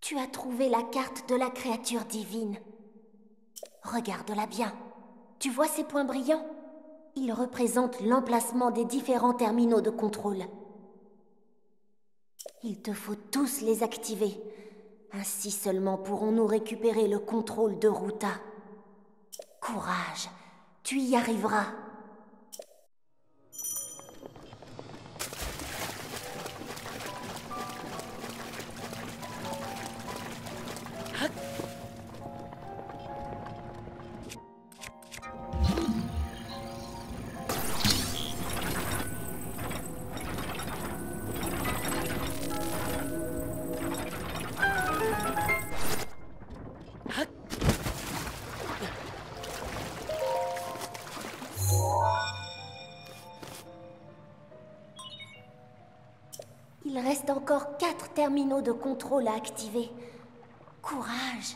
Tu as trouvé la carte de la créature divine. Regarde-la bien. Tu vois ces points brillants? Ils représentent l'emplacement des différents terminaux de contrôle. Il te faut tous les activer. Ainsi seulement pourrons-nous récupérer le contrôle de Ruta. Courage, tu y arriveras. Il reste encore 4 terminaux de contrôle à activer. Courage!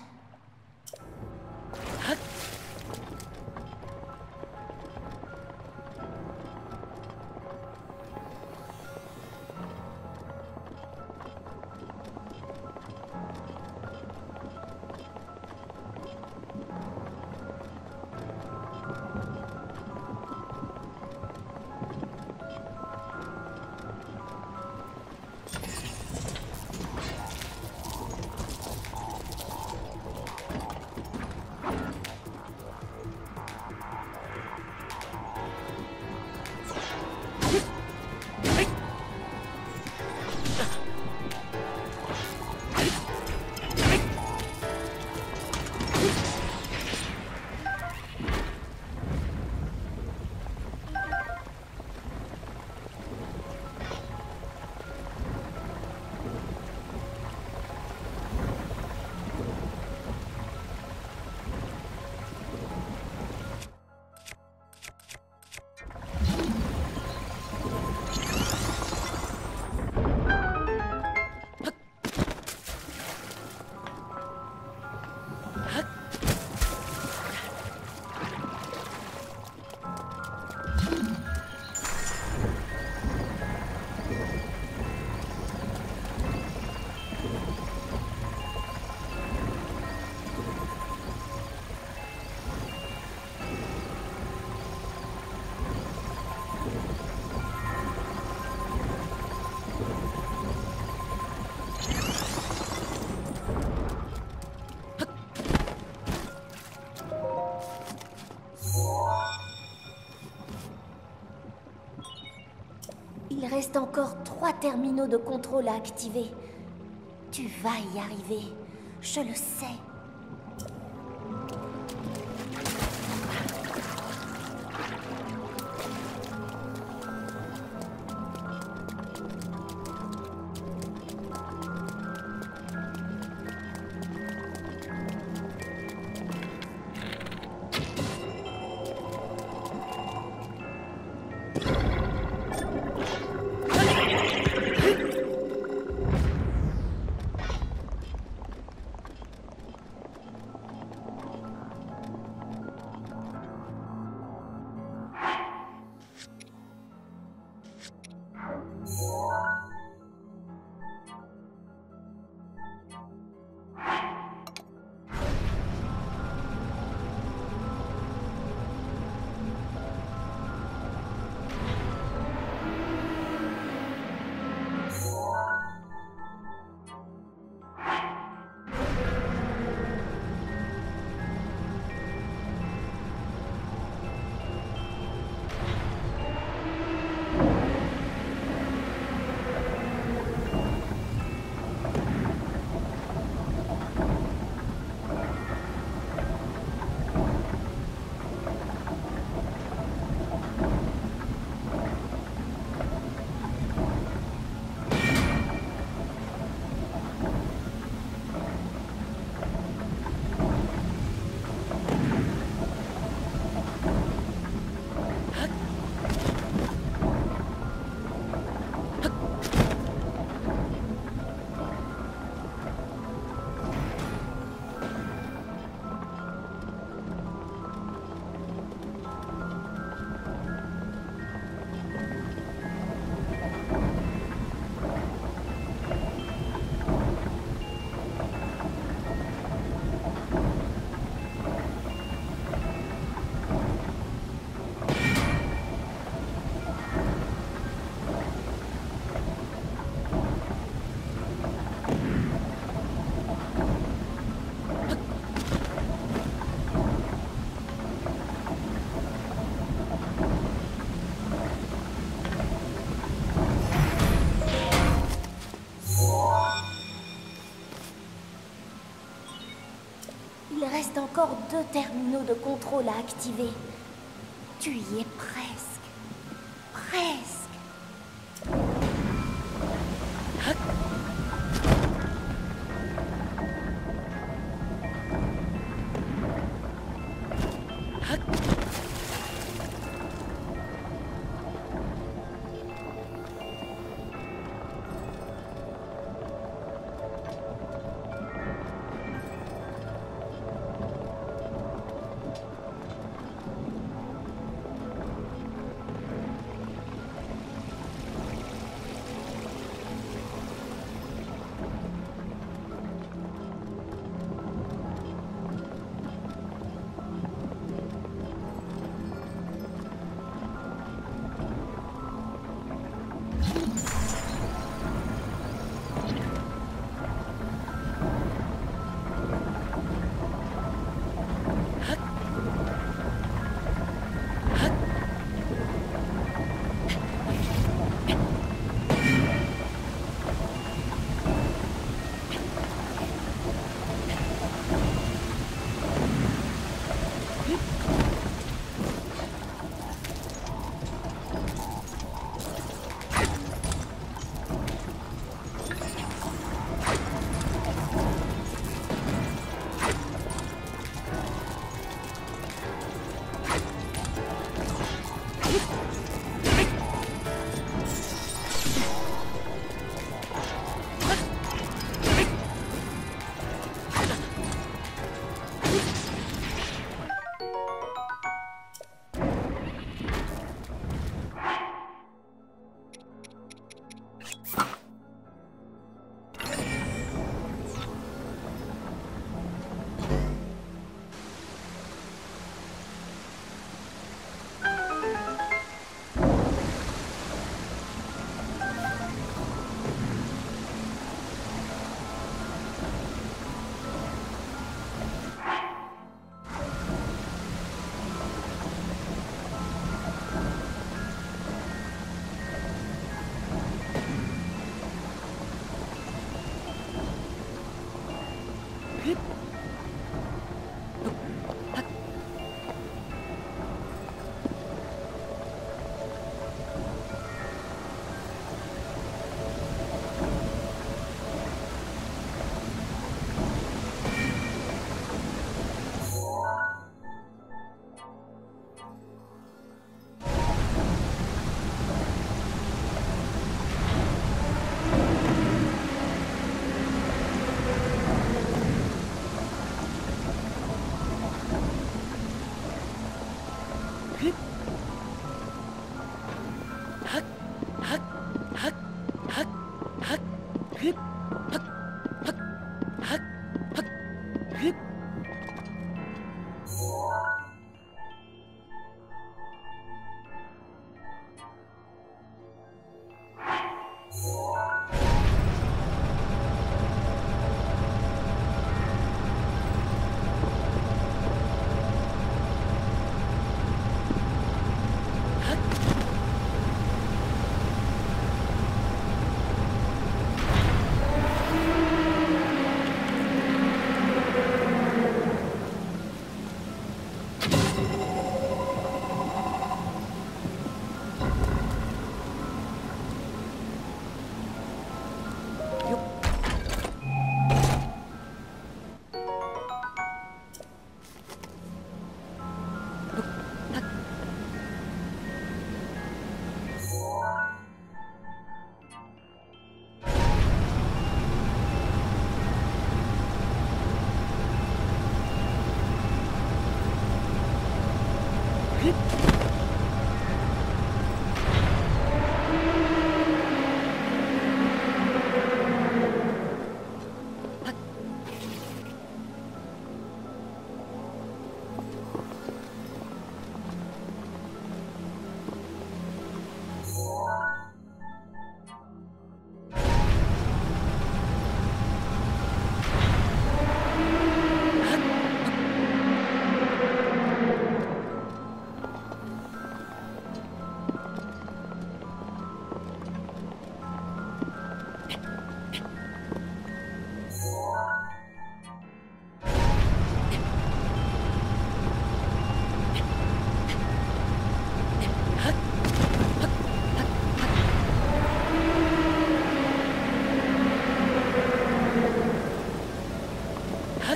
Il reste encore 3 terminaux de contrôle à activer. Tu vas y arriver, je le sais. Il reste encore 2 terminaux de contrôle à activer. Tu y es presque. Presque.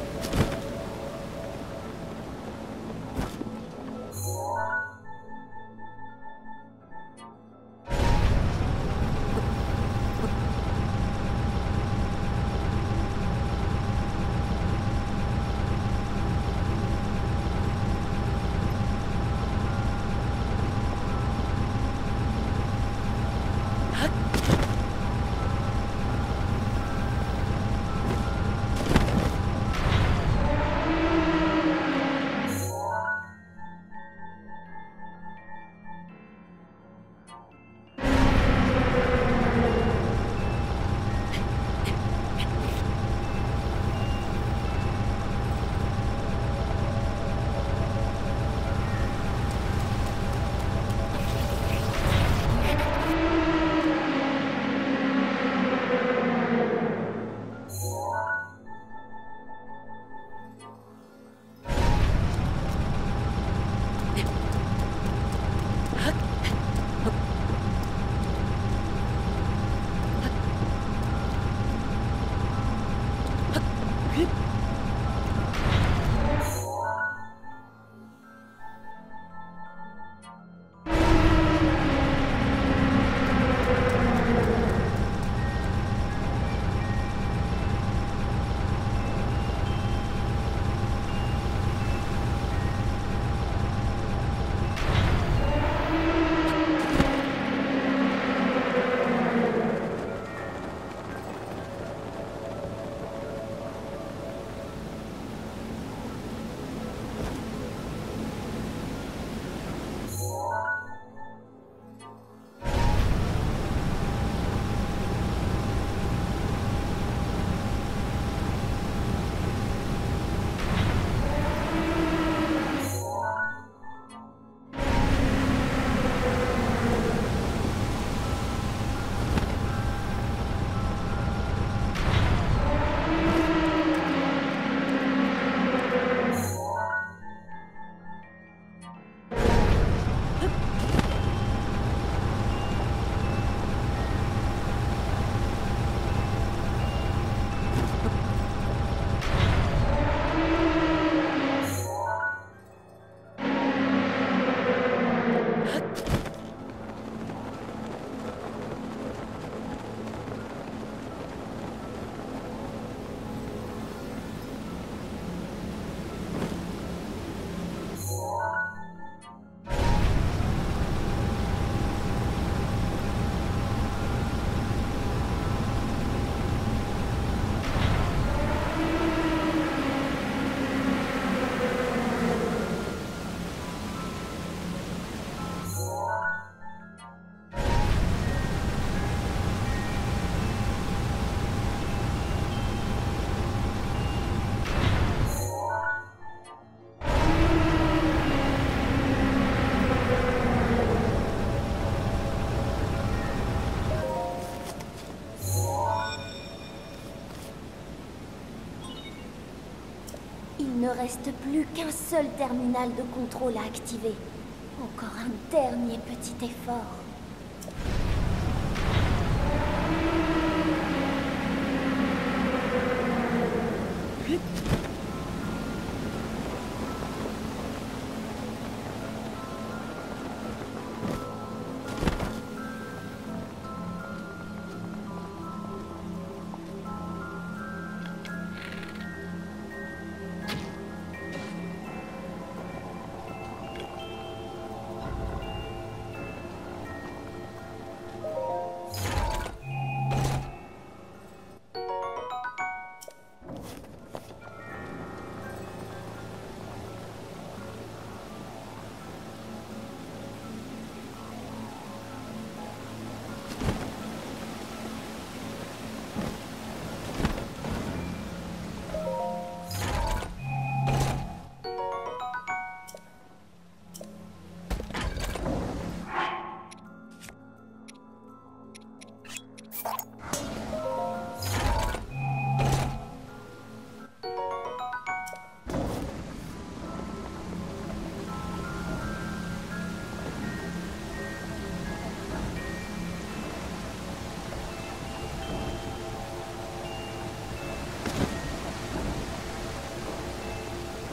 Il ne reste plus qu'un seul terminal de contrôle à activer. Encore un dernier petit effort.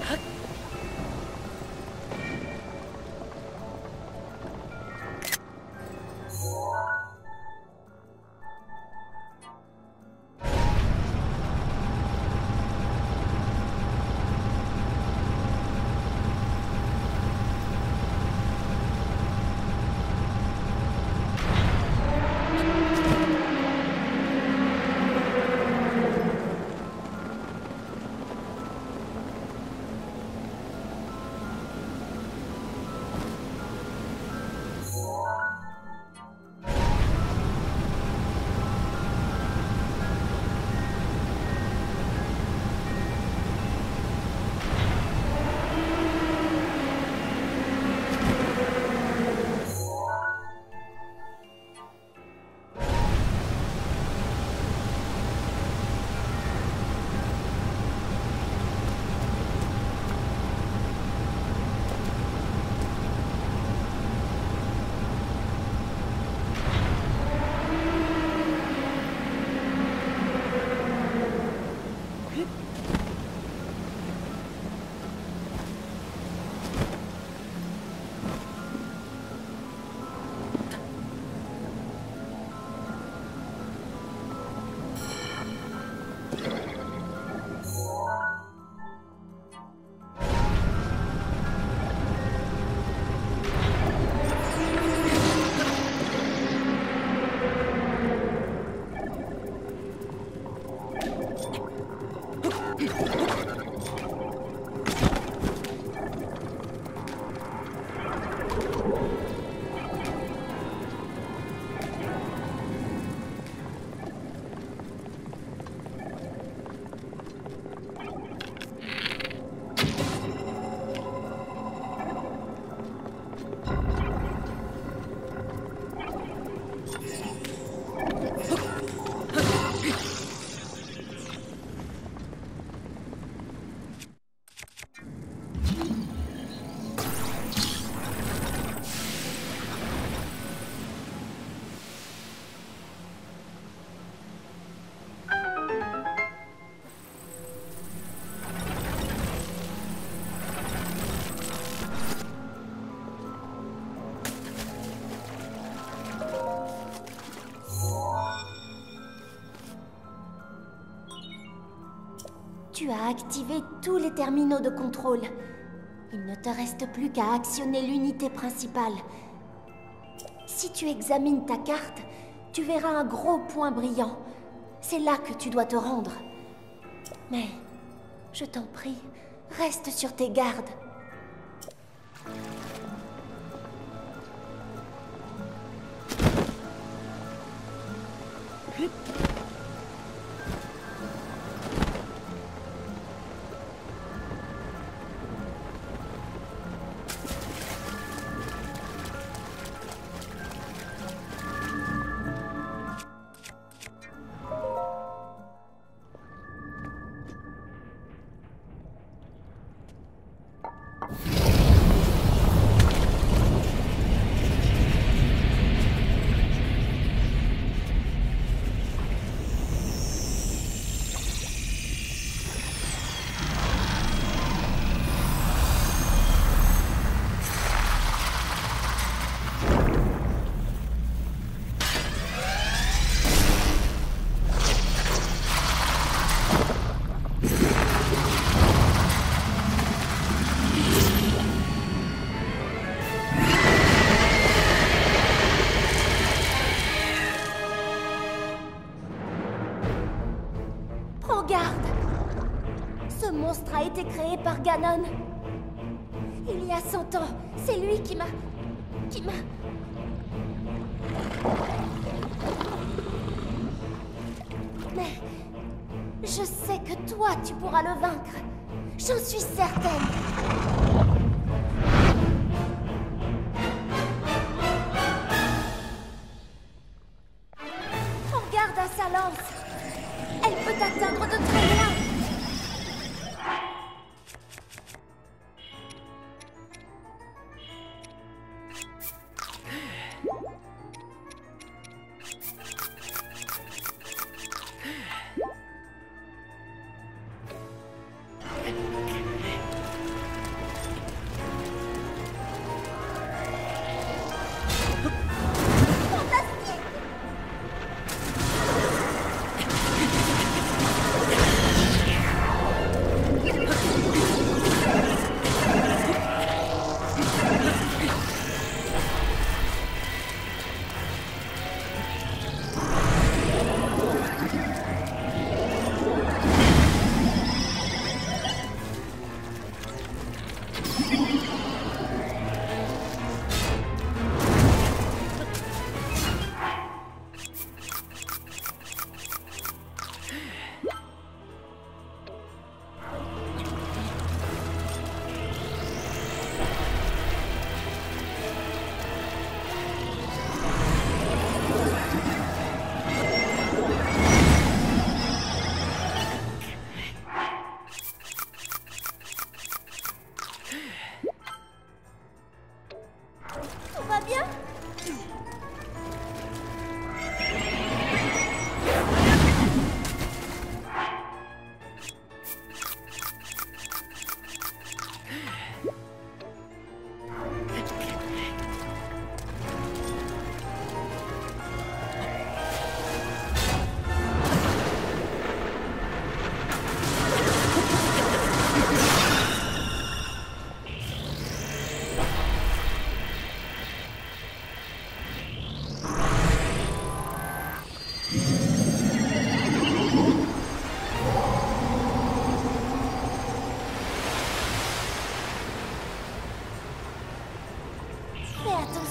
Tu as activé tous les terminaux de contrôle. Il ne te reste plus qu'à actionner l'unité principale. Si tu examines ta carte, tu verras un gros point brillant. C'est là que tu dois te rendre. Mais, je t'en prie, reste sur tes gardes. A été créé par Ganon. Il y a 100 ans, c'est lui qui m'a... Mais... je sais que toi, tu pourras le vaincre. J'en suis certaine. Prends garde à sa lance. Elle peut t'atteindre de très loin.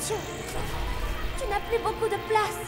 attention. Tu n'as plus beaucoup de place.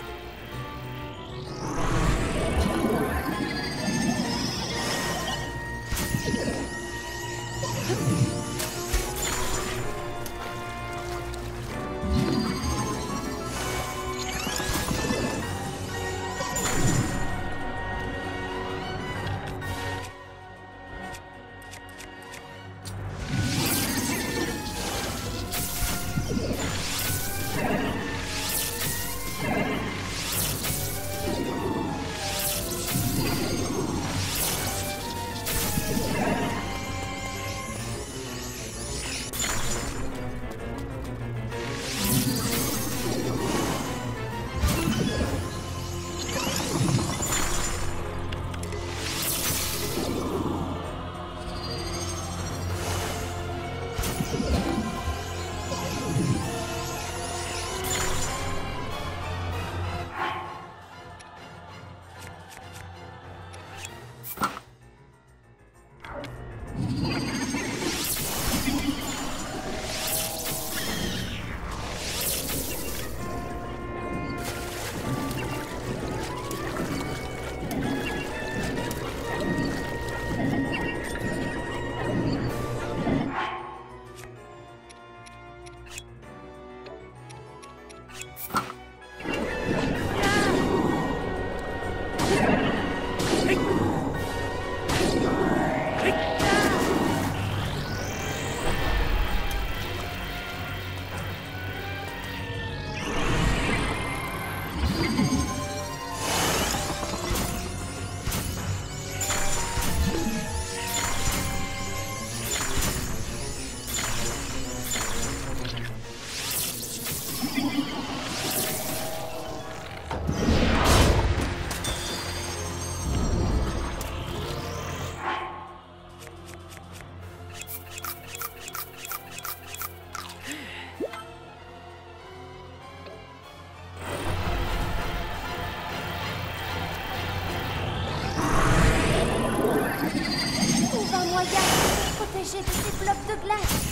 Protéger de ces blocs de glace.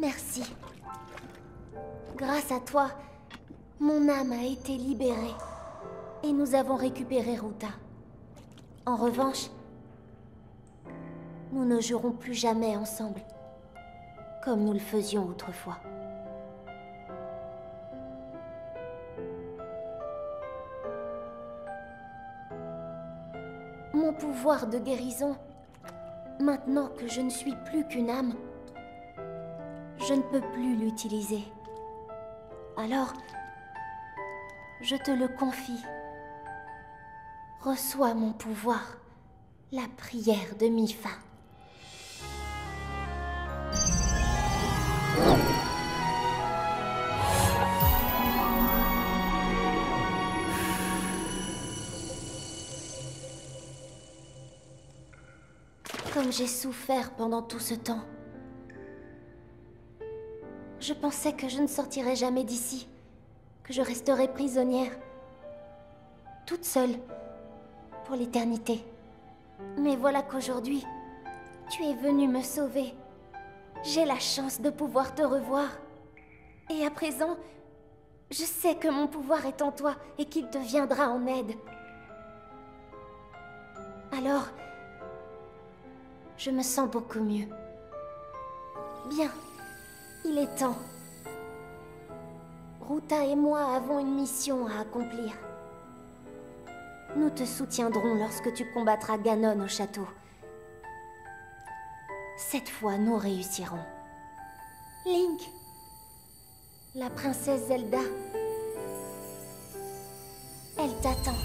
Merci. Grâce à toi, mon âme a été libérée. Et nous avons récupéré Ruta. En revanche, nous ne jouerons plus jamais ensemble, comme nous le faisions autrefois. Mon pouvoir de guérison, maintenant que je ne suis plus qu'une âme, je ne peux plus l'utiliser. Alors, je te le confie. Reçois mon pouvoir, la prière de Mipha. Comme j'ai souffert pendant tout ce temps. Je pensais que je ne sortirais jamais d'ici, que je resterais prisonnière, toute seule, pour l'éternité. Mais voilà qu'aujourd'hui, tu es venu me sauver. J'ai la chance de pouvoir te revoir. Et à présent, je sais que mon pouvoir est en toi et qu'il te viendra en aide. Alors, je me sens beaucoup mieux. Bien, il est temps. Ruta et moi avons une mission à accomplir. Nous te soutiendrons lorsque tu combattras Ganon au château. Cette fois, nous réussirons. Link, la princesse Zelda, elle t'attend.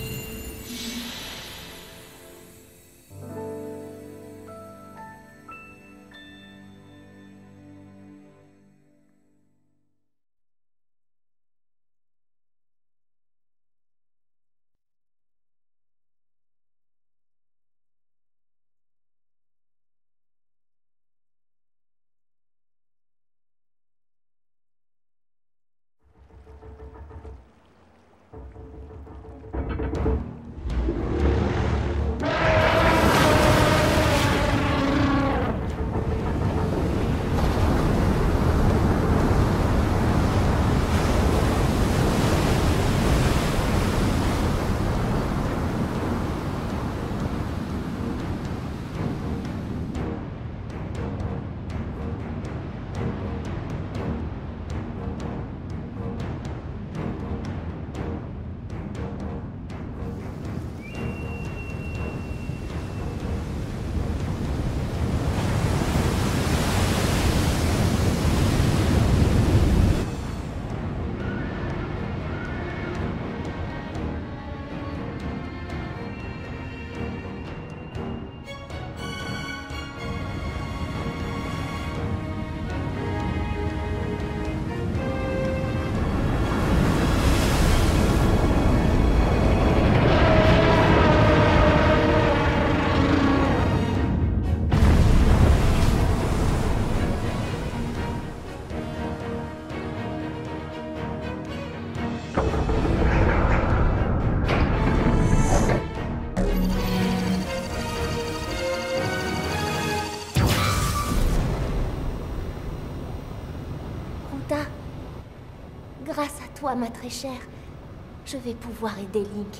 Grâce à toi, ma très chère, je vais pouvoir aider Link.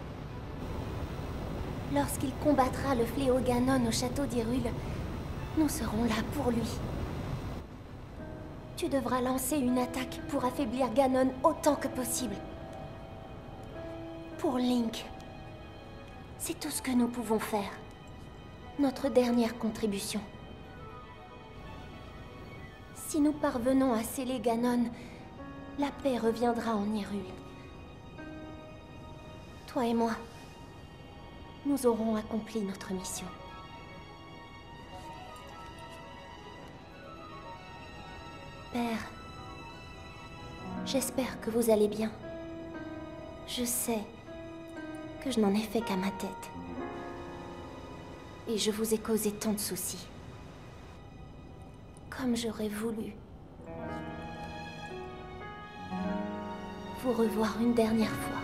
Lorsqu'il combattra le fléau Ganon au château d'Hyrule, nous serons là pour lui. Tu devras lancer une attaque pour affaiblir Ganon autant que possible. Pour Link, c'est tout ce que nous pouvons faire. Notre dernière contribution. Si nous parvenons à sceller Ganon, la paix reviendra en Hyrule. Toi et moi, nous aurons accompli notre mission. Père, j'espère que vous allez bien. Je sais que je n'en ai fait qu'à ma tête. Et je vous ai causé tant de soucis. Comme j'aurais voulu vous revoir une dernière fois.